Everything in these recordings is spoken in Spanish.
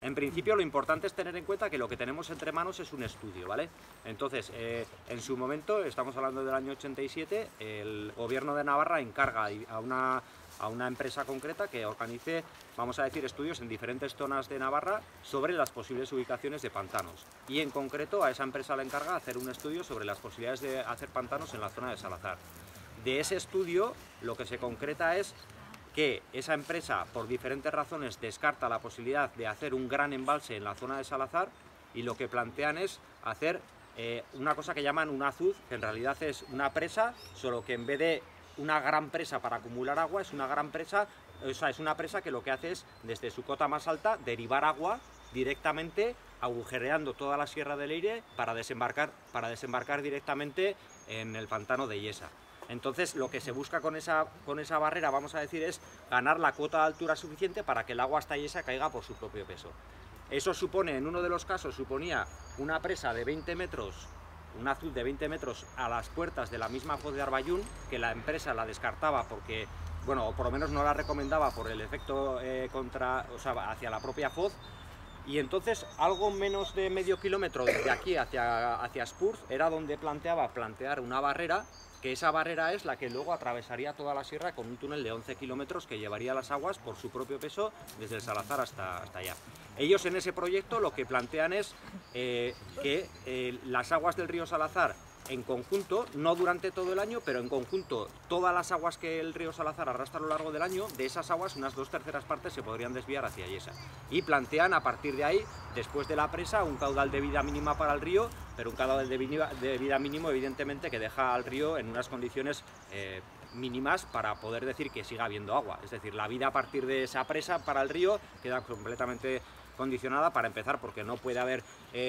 En principio lo importante es tener en cuenta que lo que tenemos entre manos es un estudio, ¿vale? Entonces, en su momento, estamos hablando del año 87, el gobierno de Navarra encarga a una empresa concreta que organice, vamos a decir, estudios en diferentes zonas de Navarra sobre las posibles ubicaciones de pantanos. Y en concreto a esa empresa le encarga hacer un estudio sobre las posibilidades de hacer pantanos en la zona de Salazar. De ese estudio lo que se concreta es que esa empresa, por diferentes razones, descarta la posibilidad de hacer un gran embalse en la zona de Salazar y lo que plantean es hacer una cosa que llaman un azud, que en realidad es una presa, solo que en vez de una gran presa para acumular agua, es una gran presa, o sea, es una presa que lo que hace es, desde su cota más alta, derivar agua directamente, agujereando toda la Sierra del Eire para desembarcar directamente en el pantano de Illesa. Entonces lo que se busca con esa barrera, vamos a decir, es ganar la cuota de altura suficiente para que el agua hasta Illesa caiga por su propio peso. Eso supone, en uno de los casos, suponía una presa de 20 metros, un azud de 20 metros a las puertas de la misma foz de Arbayún, que la empresa la descartaba porque, bueno, o por lo menos no la recomendaba por el efecto hacia la propia foz. Y entonces algo menos de medio kilómetro de aquí hacia Spurs era donde plantear una barrera, que esa barrera es la que luego atravesaría toda la sierra con un túnel de 11 kilómetros que llevaría las aguas por su propio peso desde el Salazar hasta allá. Ellos en ese proyecto lo que plantean es que las aguas del río Salazar en conjunto, no durante todo el año, pero en conjunto todas las aguas que el río Salazar arrastra a lo largo del año, de esas aguas unas 2/3 partes se podrían desviar hacia Illesa. Y plantean a partir de ahí, después de la presa, un caudal de vida mínima para el río, pero un caudal de vida mínimo evidentemente que deja al río en unas condiciones mínimas para poder decir que siga habiendo agua. Es decir, la vida a partir de esa presa para el río queda completamente condicionada, para empezar porque no puede haber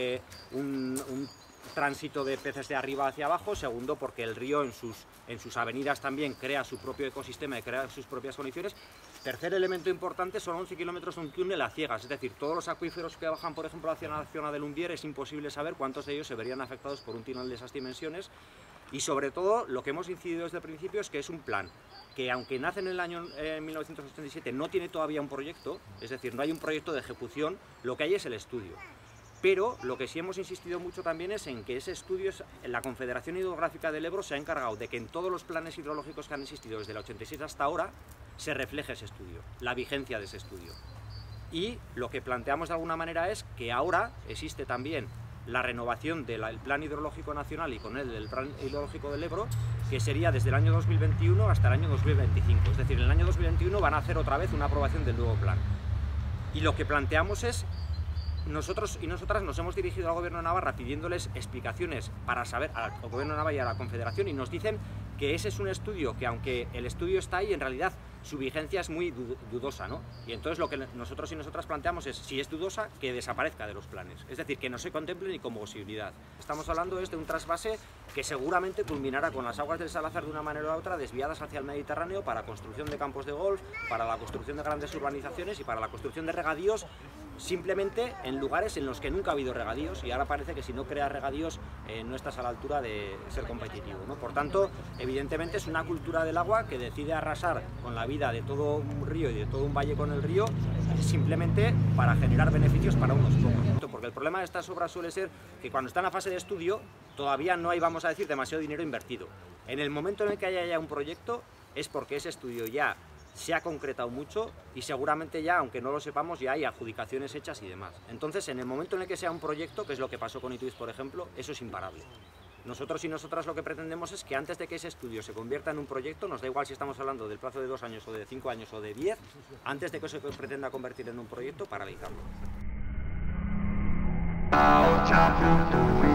un tránsito de peces de arriba hacia abajo, segundo porque el río en sus avenidas también crea su propio ecosistema y crea sus propias condiciones. Tercer elemento importante, son 11 kilómetros de un túnel a ciegas, es decir, todos los acuíferos que bajan, por ejemplo, hacia la zona de Lumbier, es imposible saber cuántos de ellos se verían afectados por un túnel de esas dimensiones. Y sobre todo, lo que hemos incidido desde el principio es que es un plan que, aunque nace en el año 1987, no tiene todavía un proyecto, es decir, no hay un proyecto de ejecución, lo que hay es el estudio. Pero lo que sí hemos insistido mucho también es en que ese estudio, la Confederación Hidrográfica del Ebro se ha encargado de que en todos los planes hidrológicos que han existido desde el 86 hasta ahora se refleje ese estudio, la vigencia de ese estudio. Y lo que planteamos de alguna manera es que ahora existe también la renovación del Plan Hidrológico Nacional y con él del Plan Hidrológico del Ebro, que sería desde el año 2021 hasta el año 2025. Es decir, en el año 2021 van a hacer otra vez una aprobación del nuevo plan. Y lo que planteamos es, nosotros y nosotras nos hemos dirigido al Gobierno de Navarra pidiéndoles explicaciones para saber, al Gobierno de Navarra y a la Confederación, y nos dicen que ese es un estudio que, aunque el estudio está ahí, en realidad su vigencia es muy dudosa, ¿no? Y entonces lo que nosotros y nosotras planteamos es, si es dudosa, que desaparezca de los planes, es decir, que no se contemple ni como posibilidad. Estamos hablando de un trasvase que seguramente culminará con las aguas del Salazar de una manera u otra desviadas hacia el Mediterráneo para construcción de campos de golf, para la construcción de grandes urbanizaciones y para la construcción de regadíos, simplemente en lugares en los que nunca ha habido regadíos, y ahora parece que si no creas regadíos no estás a la altura de ser competitivo, ¿no? Por tanto, evidentemente es una cultura del agua que decide arrasar con la vida de todo un río y de todo un valle con el río, simplemente para generar beneficios para unos pocos. Porque el problema de estas obras suele ser que cuando está en la fase de estudio todavía no hay, vamos a decir, demasiado dinero invertido. En el momento en el que haya ya un proyecto es porque ese estudio ya se ha concretado mucho y seguramente ya, aunque no lo sepamos, ya hay adjudicaciones hechas y demás. Entonces, en el momento en el que sea un proyecto, que es lo que pasó con Ituiz, por ejemplo, eso es imparable. Nosotros y nosotras lo que pretendemos es que antes de que ese estudio se convierta en un proyecto, nos da igual si estamos hablando del plazo de 2 años o de 5 años o de 10, antes de que se pretenda convertir en un proyecto, paralizarlo.